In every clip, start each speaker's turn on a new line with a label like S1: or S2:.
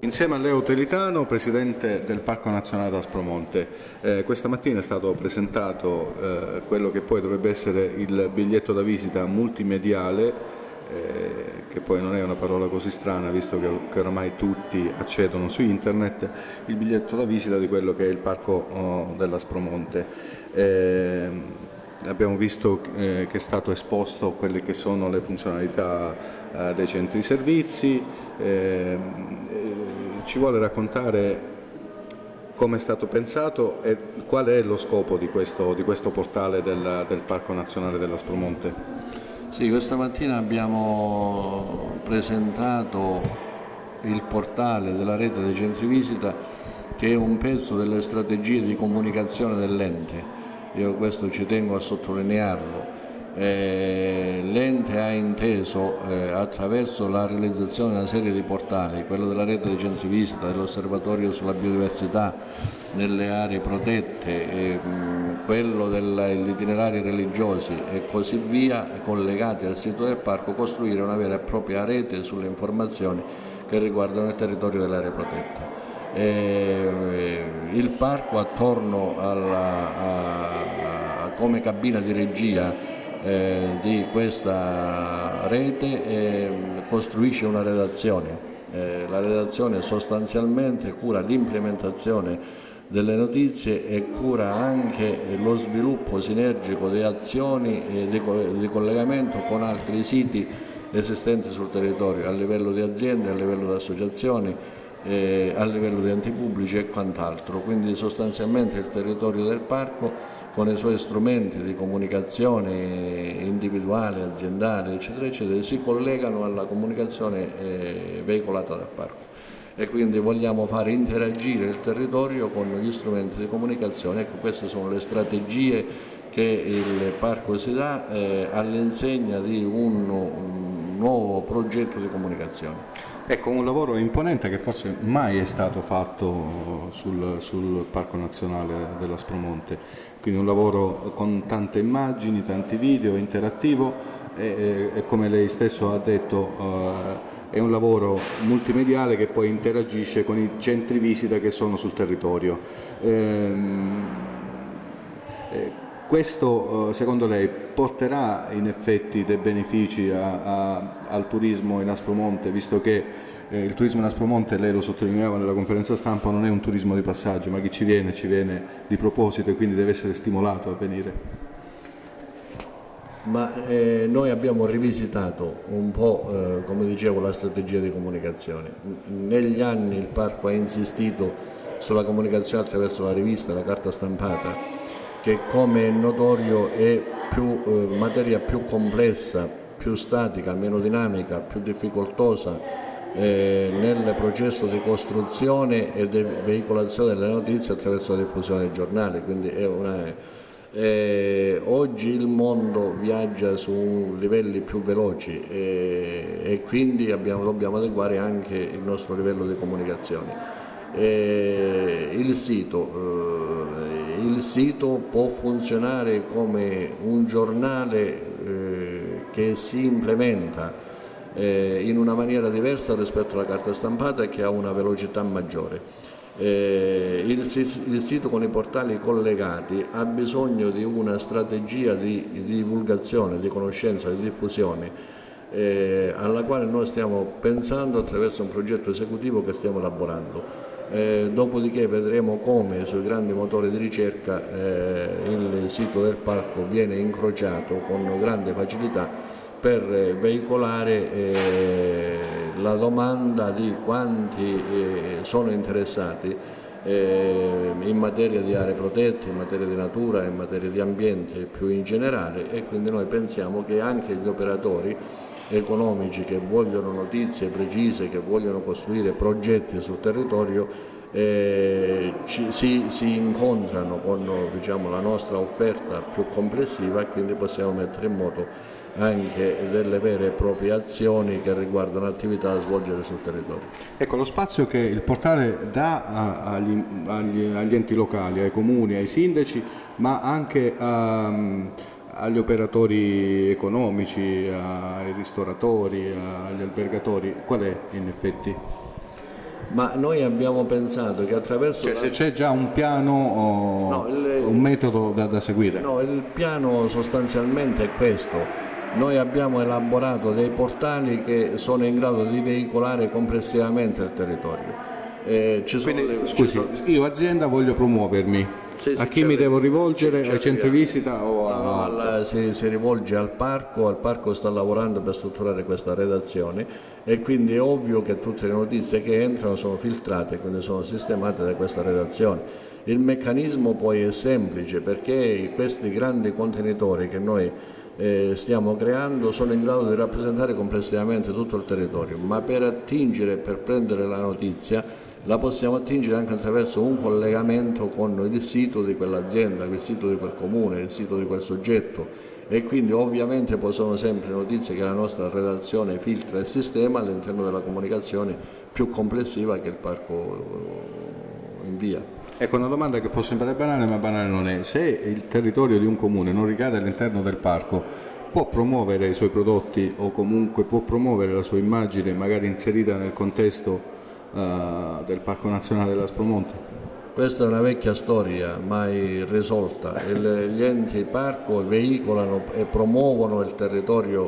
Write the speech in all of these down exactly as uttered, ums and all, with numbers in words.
S1: Insieme a Leo Telitano, presidente del Parco Nazionale d'Aspromonte, eh, questa mattina è stato presentato eh, quello che poi dovrebbe essere il biglietto da visita multimediale, eh, che poi non è una parola così strana visto che, che oramai tutti accedono su internet, il biglietto da visita di quello che è il Parco oh, dell'Aspromonte. Eh, abbiamo visto eh, che è stato esposto quelle che sono le funzionalità eh, dei centri servizi. Eh, Ci vuole raccontare come è stato pensato e qual è lo scopo di questo, di questo portale del, del Parco Nazionale dell'Aspromonte?
S2: Sì, questa mattina abbiamo presentato il portale della rete dei centri visita, che è un pezzo delle strategie di comunicazione dell'ente. Io questo ci tengo a sottolinearlo. Eh, L'ente ha inteso eh, attraverso la realizzazione di una serie di portali, quello della rete dei centri visita, dell'osservatorio sulla biodiversità nelle aree protette, eh, mh, quello degli itinerari religiosi e così via, collegati al sito del parco, costruire una vera e propria rete sulle informazioni che riguardano il territorio delle aree protette. Eh, il parco attorno alla, a, a, come cabina di regia Eh, di questa rete eh, costruisce una redazione. Eh, la redazione sostanzialmente cura l'implementazione delle notizie e cura anche lo sviluppo sinergico di azioni eh, di, di collegamento con altri siti esistenti sul territorio, a livello di aziende, a livello di associazioni, eh, a livello di enti pubblici e quant'altro. Quindi sostanzialmente il territorio del parco, con i suoi strumenti di comunicazione individuale, aziendale, eccetera, eccetera, si collegano alla comunicazione eh, veicolata dal parco. E quindi vogliamo fare interagire il territorio con gli strumenti di comunicazione. Ecco, queste sono le strategie che il parco si dà eh, all'insegna di un, un nuovo progetto di comunicazione.
S1: Ecco, un lavoro imponente che forse mai è stato fatto sul, sul Parco Nazionale dell'Aspromonte, quindi un lavoro con tante immagini, tanti video, interattivo e, e come lei stesso ha detto eh, è un lavoro multimediale che poi interagisce con i centri visita che sono sul territorio. Ehm, eh, Questo secondo lei porterà in effetti dei benefici a, a, al turismo in Aspromonte, visto che eh, il turismo in Aspromonte, lei lo sottolineava nella conferenza stampa, non è un turismo di passaggio, ma chi ci viene ci viene di proposito e quindi deve essere stimolato a venire?
S2: Ma eh, noi abbiamo rivisitato un po', eh, come dicevo, la strategia di comunicazione. Negli anni il parco ha insistito sulla comunicazione attraverso la rivista, la carta stampata, che come è notorio è più, eh, materia più complessa, più statica, meno dinamica, più difficoltosa eh, nel processo di costruzione e di veicolazione delle notizie attraverso la diffusione dei giornali. Quindi è una, eh, oggi il mondo viaggia su livelli più veloci eh, e quindi abbiamo, dobbiamo adeguare anche il nostro livello di comunicazione. Eh, il sito eh, Il sito può funzionare come un giornale eh, che si implementa eh, in una maniera diversa rispetto alla carta stampata e che ha una velocità maggiore. Eh, il, il sito con i portali collegati ha bisogno di una strategia di, di divulgazione, di conoscenza, di diffusione eh, alla quale noi stiamo pensando attraverso un progetto esecutivo che stiamo elaborando. Eh, dopodiché vedremo come sui grandi motori di ricerca eh, il sito del parco viene incrociato con grande facilità per eh, veicolare eh, la domanda di quanti eh, sono interessati eh, in materia di aree protette, in materia di natura, in materia di ambiente più in generale, e quindi noi pensiamo che anche gli operatori economici che vogliono notizie precise, che vogliono costruire progetti sul territorio, eh, ci, si, si incontrano con diciamo, la nostra offerta più complessiva, e quindi possiamo mettere in moto anche delle vere e proprie azioni che riguardano attività da svolgere sul territorio.
S1: Ecco, lo spazio che il portale dà a, agli, agli, agli enti locali, ai comuni, ai sindaci, ma anche a agli operatori economici, ai ristoratori, agli albergatori, qual è in effetti?
S2: Ma noi abbiamo pensato che attraverso...
S1: Cioè,
S2: la...
S1: se c'è già un piano o
S2: no, il...
S1: un metodo da, da seguire?
S2: No, il piano sostanzialmente è questo. Noi abbiamo elaborato dei portali che sono in grado di veicolare complessivamente il territorio. Eh, ci sono
S1: Quindi,
S2: le...
S1: scusi,
S2: ci sono...
S1: io azienda voglio promuovermi,
S2: Sì, sì,
S1: a chi mi devo rivolgere? Ai centri visita o a...
S2: No, alla, si, si rivolge al parco, al parco sta lavorando per strutturare questa redazione e quindi è ovvio che tutte le notizie che entrano sono filtrate, quindi sono sistemate da questa redazione. Il meccanismo poi è semplice perché questi grandi contenitori che noi eh, stiamo creando sono in grado di rappresentare complessivamente tutto il territorio, ma per attingere, per prendere la notizia la possiamo attingere anche attraverso un collegamento con il sito di quell'azienda, il sito di quel comune, il sito di quel soggetto e quindi ovviamente poi sono sempre notizie che la nostra redazione filtra e sistema all'interno della comunicazione più complessiva che il parco invia.
S1: Ecco, una domanda che può sembrare banale, ma banale non è. Se il territorio di un comune non ricade all'interno del parco, può promuovere i suoi prodotti o comunque può promuovere la sua immagine magari inserita nel contesto Uh, del Parco Nazionale dell'Aspromonte?
S2: Questa è una vecchia storia mai risolta. Il, gli enti parco veicolano e promuovono il territorio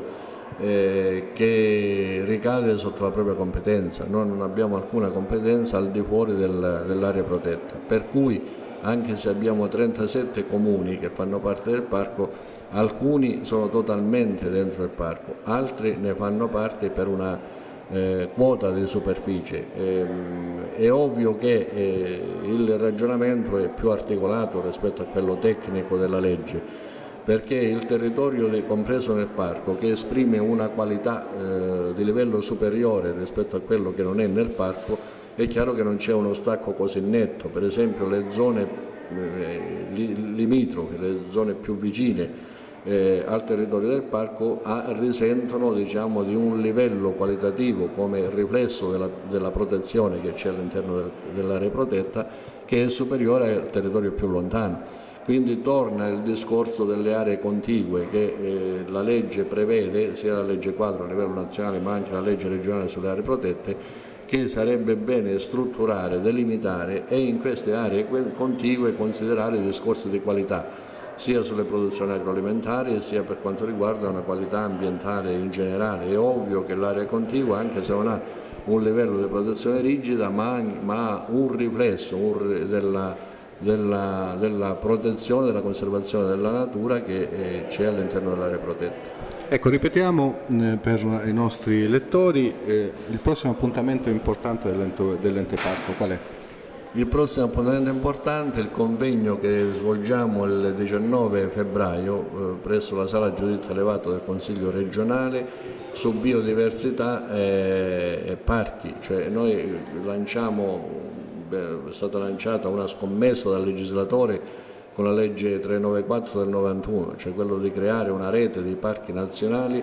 S2: eh, che ricade sotto la propria competenza. Noi non abbiamo alcuna competenza al di fuori del, dell'area protetta, per cui anche se abbiamo trentasette comuni che fanno parte del parco, alcuni sono totalmente dentro il parco, altri ne fanno parte per una Eh, quota di superficie. Eh, è ovvio che eh, il ragionamento è più articolato rispetto a quello tecnico della legge, perché il territorio compreso nel parco che esprime una qualità eh, di livello superiore rispetto a quello che non è nel parco, è chiaro che non c'è uno stacco così netto. Per esempio le zone eh, limitrofe, le zone più vicine Eh, al territorio del parco a, risentono diciamo, di un livello qualitativo come riflesso della, della protezione che c'è all'interno del, dell'area protetta, che è superiore al territorio più lontano. Quindi torna il discorso delle aree contigue che eh, la legge prevede, sia la legge quadro a livello nazionale ma anche la legge regionale sulle aree protette, che sarebbe bene strutturare, delimitare e in queste aree contigue considerare discorsi di qualità, sia sulle produzioni agroalimentari sia per quanto riguarda una qualità ambientale in generale. È ovvio che l'area contigua, anche se non ha un livello di protezione rigida, ma ha un riflesso un, della, della, della protezione, della conservazione della natura che eh, c'è all'interno dell'area protetta.
S1: Ecco, ripetiamo eh, per i nostri lettori eh, il prossimo appuntamento importante dell'ente, dell'ente parco, qual è?
S2: Il prossimo appuntamento importante è il convegno che svolgiamo il diciannove febbraio eh, presso la Sala Giudizio Elevato del Consiglio regionale su biodiversità e, e parchi. Cioè noi lanciamo, beh, è stata lanciata una scommessa dal legislatore con la legge trecentonovantaquattro del novantuno, cioè quello di creare una rete di parchi nazionali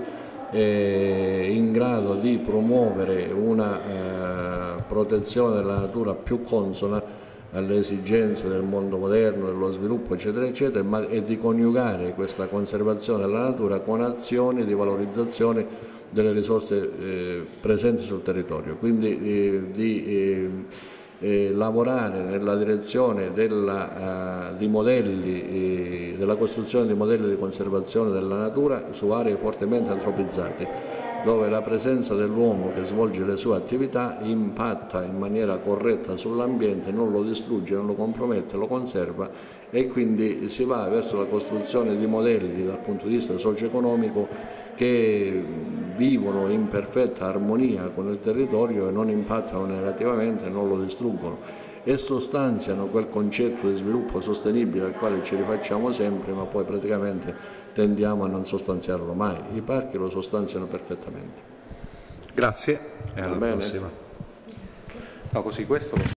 S2: in grado di promuovere una eh, protezione della natura più consona alle esigenze del mondo moderno, dello sviluppo eccetera eccetera, ma, e di coniugare questa conservazione della natura con azioni di valorizzazione delle risorse eh, presenti sul territorio, quindi eh, di eh, eh, lavorare nella direzione della, eh, di modelli, eh, della costruzione di modelli di conservazione della natura su aree fortemente antropizzate, dove la presenza dell'uomo che svolge le sue attività impatta in maniera corretta sull'ambiente, non lo distrugge, non lo compromette, lo conserva e quindi si va verso la costruzione di modelli dal punto di vista socio-economico che vivono in perfetta armonia con il territorio e non impattano negativamente, non lo distruggono e sostanziano quel concetto di sviluppo sostenibile al quale ci rifacciamo sempre, ma poi praticamente tendiamo a non sostanziarlo mai. I parchi lo sostanziano perfettamente.
S1: Grazie e alla prossima. No, così questo